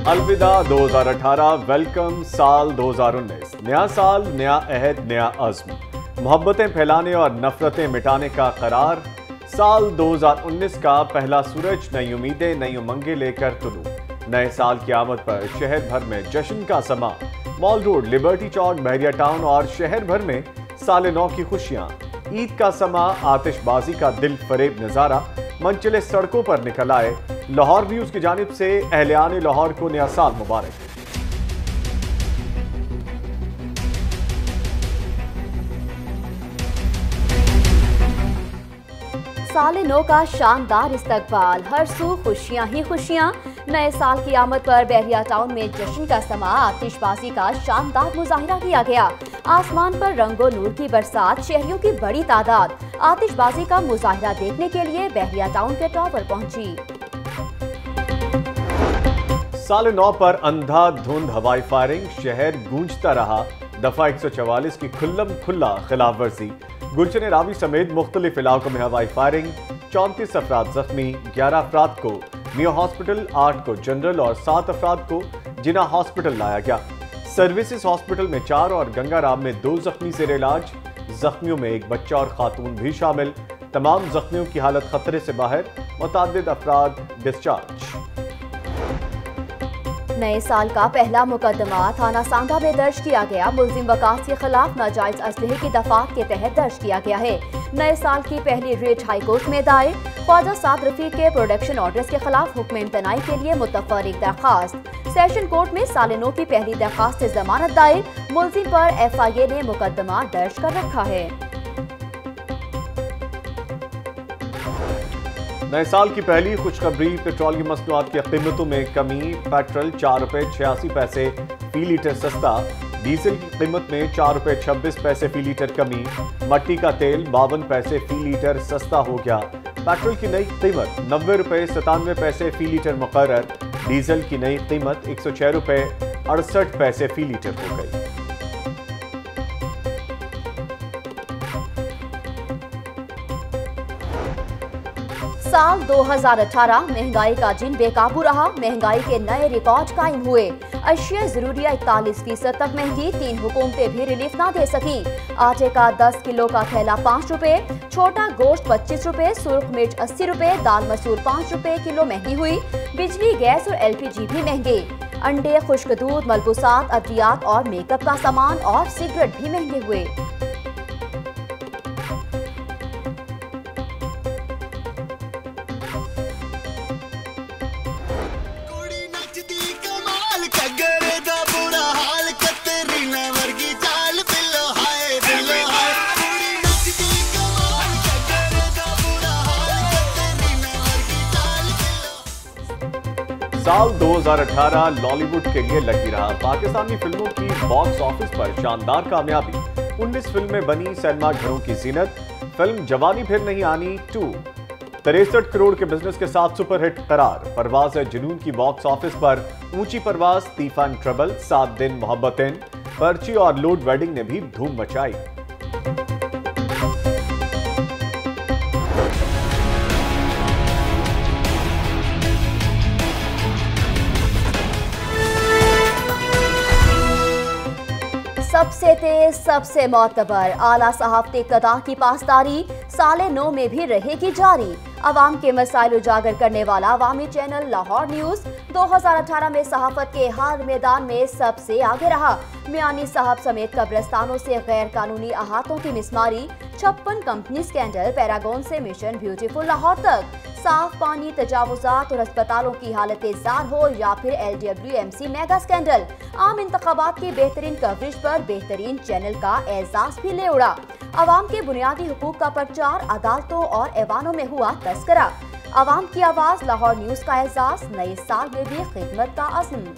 अलविदा 2018, वेलकम साल 2019। नया साल, नया अहद, नया अज़्म, मोहब्बतें फैलाने और नफरतें मिटाने का करार। साल 2019 का पहला सूरज नई उम्मीदें, नई उमंगें लेकर तुलू। नए साल की आमद पर शहर भर में जश्न का समा। Mall road, liberty Chowk, Bahria town और शहर भर में साल नौ की खुशियां। ईद का समा, आतिशबाजी का दिल फरेब नजारा। मंचले सड़कों पर निकल आए। लाहौर न्यूज की जानिब से अहलियान लाहौर को नया साल मुबारक। साल नौ का शानदार इस्तकबाल, हर सू खुशियां ही खुशियां। नए साल की आमद पर बहरिया टाउन में जश्न का समा, आतिशबाजी का शानदार मुजाहिरा किया गया। आसमान पर रंगो नूर की बरसात, शहरियों की बड़ी तादाद आतिशबाजी का मुजाहिरा देखने के लिए बहरिया टाउन के टॉवर पहुंची। साल नौ पर अंधाधुंध हवाई फायरिंग, शहर गूंजता रहा। दफा 144 की खुल्लम खुल्ला खिलाफ वर्जी। गुलशन रावी समेत मुख्तलिफ इलाकों में हवाई फायरिंग। 34 अफराद जख्मी, 11 अफराद को मियो हॉस्पिटल, 8 को जनरल और 7 अफराद को जिना हॉस्पिटल लाया गया। सर्विसेज हॉस्पिटल में 4 और गंगाराम में 2 जख्मी जेर इलाज। जख्मियों में एक बच्चा और खातून भी शामिल। तमाम जख्मियों की हालत खतरे से बाहर, मुतअद्दिद अफराद डिस्चार्ज। नए साल का पहला मुकदमा थाना सांगा में दर्ज किया गया। मुल्जिम वकास के खिलाफ नाजायज असलहे की दफात के तहत दर्ज किया गया है। नए साल की पहली रेट हाईकोर्ट में दायर। ख्वाजा साद रफीक के प्रोडक्शन ऑर्डर्स के खिलाफ हुक्म इम्तनाई के लिए मुतफर्रिक दरखास्त। सेशन कोर्ट में साल नौ की पहली दरखास्त से जमानत दायर। मुल्जिम पर FIA ने मुकदमा दर्ज कर रखा है। नए साल की पहली खुशखबरी, पेट्रोल की मसनूआत की कीमतों में कमी। पेट्रोल 4 रुपए 86 पैसे फी लीटर सस्ता। डीजल की कीमत में 4 रुपए 26 पैसे फी लीटर कमी। मट्टी का तेल 52 पैसे फी लीटर सस्ता हो गया। पेट्रोल की नई कीमत 90 रुपए 97 पैसे फी लीटर मुकर्रर। डीजल की नई कीमत 106 रुपए 68 पैसे फी लीटर हो गई। साल 2018 महंगाई का जिन बेकाबू रहा। महंगाई के नए रिकॉर्ड कायम हुए। अशिया जरूरिया 41% तक महंगी, 3 हुकूमतें भी रिलीफ ना दे सकी। आटे का 10 किलो का थैला 5 रुपए, छोटा गोश्त 25 रुपए, सुर्ख मिर्च 80 रुपए, दाल मसूर 5 रुपए किलो महंगी हुई। बिजली, गैस और LPG भी महंगे। अंडे, खुश्क दूध, मलबूसात, अद्वियात और मेकअप का सामान और सिगरेट भी महंगे हुए। साल 2018 लॉलीवुड के लिए लकी रहा। पाकिस्तानी फिल्मों की बॉक्स ऑफिस पर शानदार कामयाबी। 19 फिल्में बनी सिनेमा घरों की जीनत। फिल्म जवानी फिर नहीं आनी 2 63 करोड़ के बिजनेस के साथ सुपरहिट करार। परवाज़ जुनून की बॉक्स ऑफिस पर ऊंची परवाज, तीफान ट्रबल, 7 दिन मोहब्बतें, पर्ची और लोड वेडिंग ने भी धूम मचाई। सबसे तेज, सबसे मोतबर, आला सहाफ़ती इक़्तिदा की पासदारी साल नौ में भी रहेगी जारी। अवाम के मसाइल उजागर करने वाला अवामी चैनल लाहौर न्यूज़ 2018 में सहाफ़त के हर मैदान में सबसे आगे रहा। मियानी साहब समेत कब्रिस्तानों से गैर कानूनी अहातों की मिसमारी। 56 कंपनी स्कैंडल, पैरागॉन से मिशन ब्यूटीफुल लाहौर तक। साफ पानी, तजावुजात और अस्पतालों की हालत जार हो या फिर LWMC मेगा स्कैंडल। आम इंतखाबात की बेहतरीन कवरेज पर बेहतरीन चैनल का एजाज भी ले उड़ा। अवाम के बुनियादी हुकूक का प्रचार, अदालतों और ऐवानों में हुआ तस्करा। अवाम की आवाज, लाहौर न्यूज का एजाज, नए साल में भी खिदमत का अज़्म।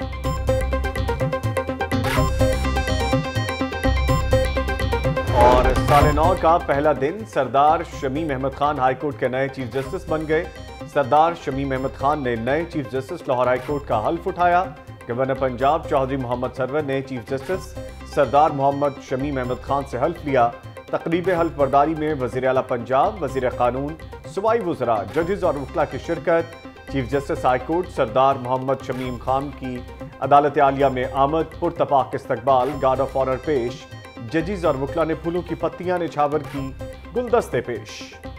और साल नौ का पहला दिन, सरदार शमीम अहमद खान हाईकोर्ट के नए चीफ जस्टिस बन गए। सरदार शमीम अहमद खान ने नए चीफ जस्टिस लाहौर हाईकोर्ट का हल्फ उठाया। गवर्नर पंजाब चौधरी मोहम्मद सरवर ने चीफ जस्टिस सरदार मोहम्मद शमीम अहमद खान से हल्फ लिया। तकरीब हल्फ बर्दारी में वज़ीर आला पंजाब, वज़ीर कानून, सूबाई वज़रा, जजेस और वकला की शिरकत। Chief justice high court Sardar Mohammad Shamim Khan की अदालत आलिया में आमद, पुरतपाक इस्तकबाल, गार्ड ऑफ ऑनर पेश, जजिस और वकला ने फूलों की पत्तियां निछावर की, गुलदस्ते पेश।